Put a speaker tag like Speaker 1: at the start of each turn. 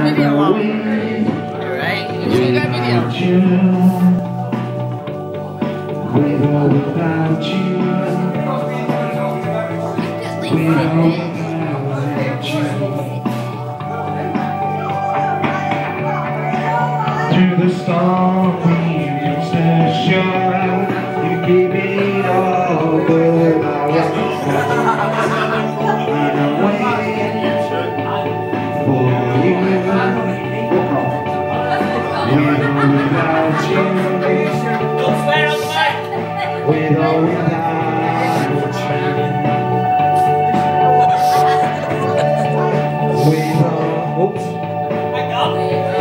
Speaker 1: video long. Alright, you should go video.
Speaker 2: With or without you, with or without you, through the storm we reach the shore. You give it all, but I was in a way for you. With or without you, with or without you, with or, oops.